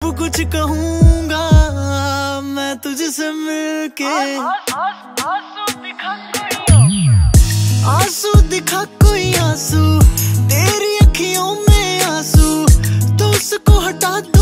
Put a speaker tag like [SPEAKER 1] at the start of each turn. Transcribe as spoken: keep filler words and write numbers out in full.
[SPEAKER 1] सब कुछ कहूँगा मैं तुझसे मिलके। आंसू दिखा कोई आंसू, तेरी अखियों में आंसू, तो उसको हटा दो